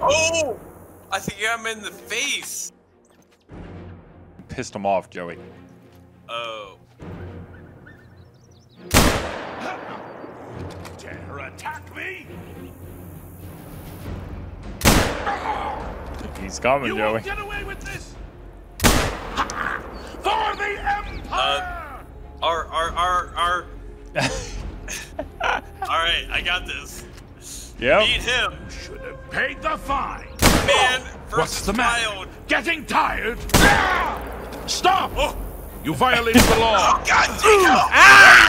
Oh! I think I'm in the face. Pissed him off, Joey. Oh. Dare attack me? He's coming, You Joey. won't get away with this. For the Empire! All right, I got this. Yep. Beat him. Should have paid the fine. Man What's versus the matter? child. Getting tired? Stop! Oh. You violated the law. Oh, God, Jacob!